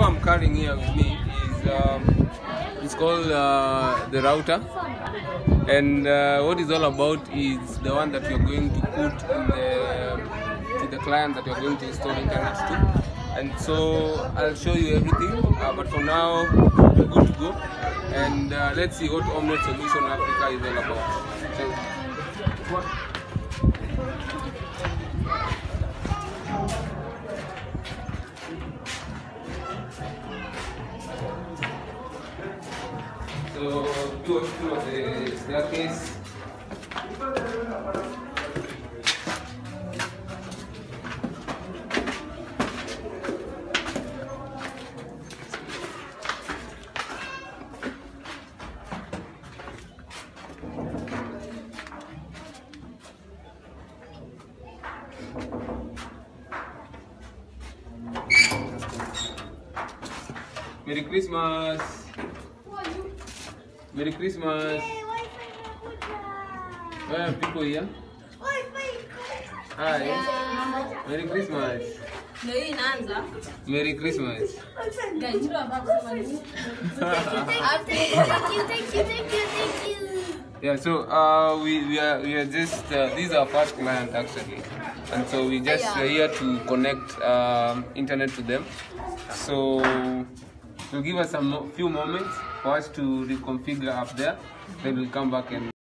I'm carrying here with me is it's called the router, and what it's all about is the one that you're going to put in the client that you're going to install internet to. And so I'll show you everything, but for now we're good to go, and let's see what Omelette Solution Africa is all about. So two of the staircase. Merry Christmas! Merry Christmas! Where are people here? Hi! Merry Christmas! Merry Christmas! Thank you. Yeah, so we are just this is our first client actually, and so we just here to connect internet to them. So it'll give us few moments for us to reconfigure up there. Then we'll come back and